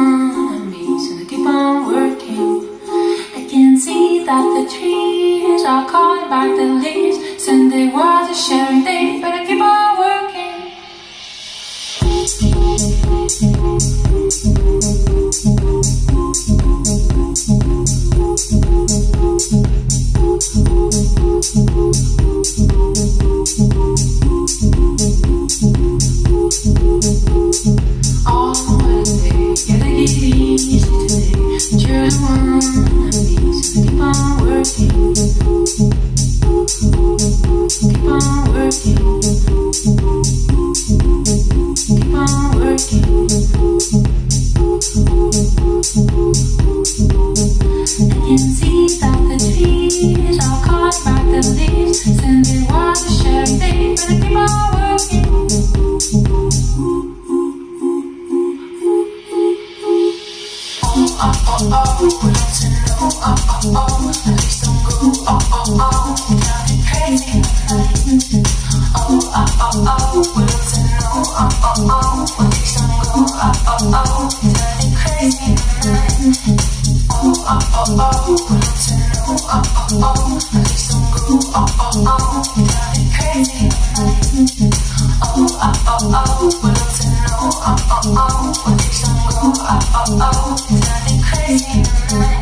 on me, so I keep on working. I can see that the trees are calling back the leaves. Sunday was a sharing day, but I keep on working. All holiday, gotta get easy today. But you're the one I need, so keep on working. Keep on working. Keep on working. I can see that the trees are caught by the leaves. Since it was a sharing day, but I keep on working. We want to know, at least don't go, driving crazy in the night. We want to know, at least don't go, driving crazy in the night. We want to know, at least don't go, driving crazy in the night. We want to know, at least don't go, driving crazy in the night.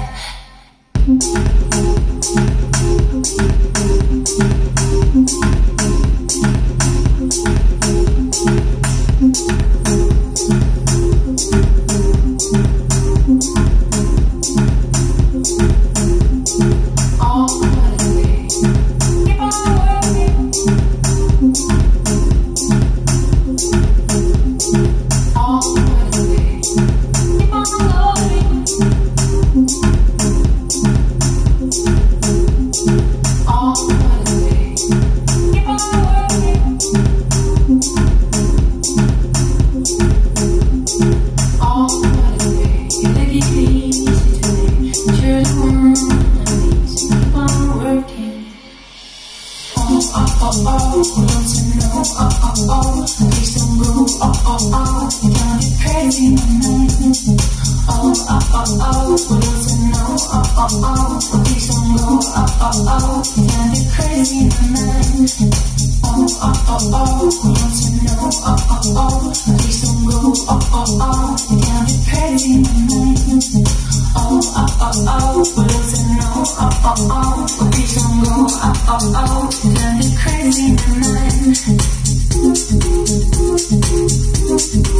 Crazy tonight.